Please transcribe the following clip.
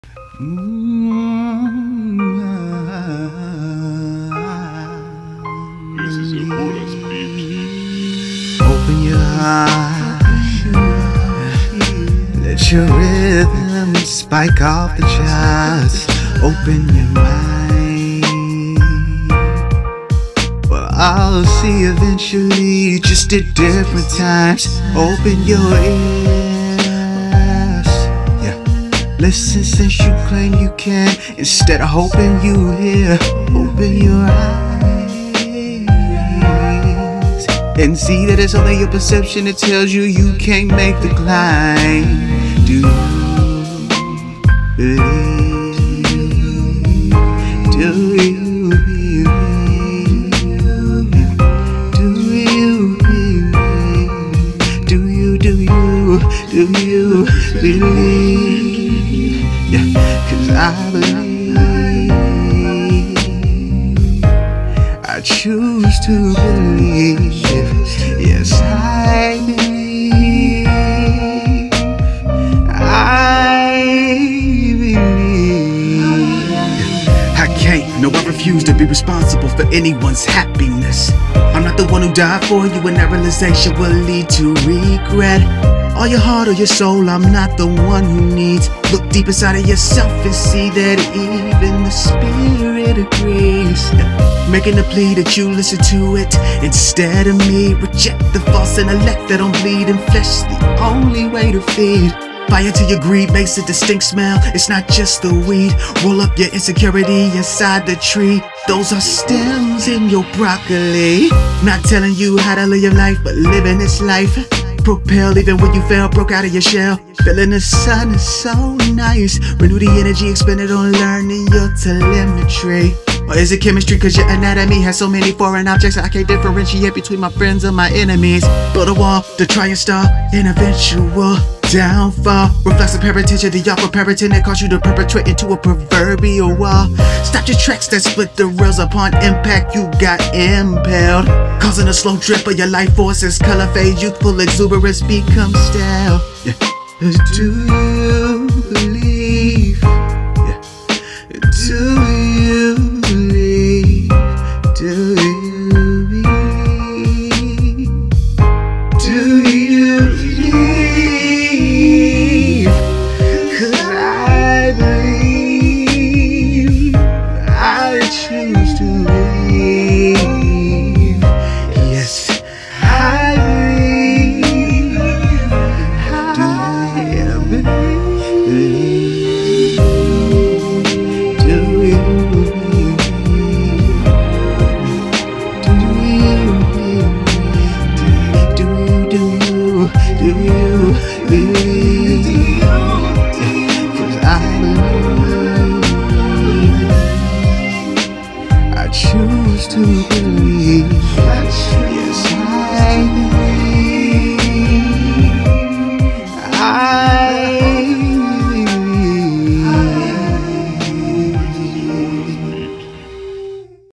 This is your bonus beat. Open your heart, let your rhythm spike off the charts. Open your mind, well, I'll see eventually, just at different times. Open your ears, yeah. Listen since you claim you can, instead of hoping you hear. Open your eyes and see that it's only your perception that tells you you can't make the climb. Do you believe? Do you believe? Do you believe? Do you believe? Yeah, 'cause I believe. I choose to believe. Yes, I believe. I believe. I can't, no, I refuse to be responsible for anyone's happiness. I'm not the one who died for you, and that realization will lead to regret. All your heart or your soul, I'm not the one who needs. Look deep inside of yourself and see that even the spirit agrees. Making a plea that you listen to it instead of me. Reject the false intellect that don't bleed, and flesh the only way to feed. Fire to your greed makes a distinct smell. It's not just the weed. Roll up your insecurity inside the tree. Those are stems in your broccoli. Not telling you how to live your life, but living this life. Propel even when you fell, broke out of your shell. Feeling the sun is so nice. Renew the energy, expend it on learning your telemetry. Or is it chemistry? 'Cause your anatomy has so many foreign objects I can't differentiate between my friends and my enemies. Build a wall to try and stall an eventual downfall. Reflexive parentage of the awkward parenting that caused you to perpetrate into a proverbial wall. Stop your tracks that split the rails. Upon impact you got impaled, causing a slow drip of your life forces. Color fade, youthful exuberance becomes stale. Yeah. Do you believe?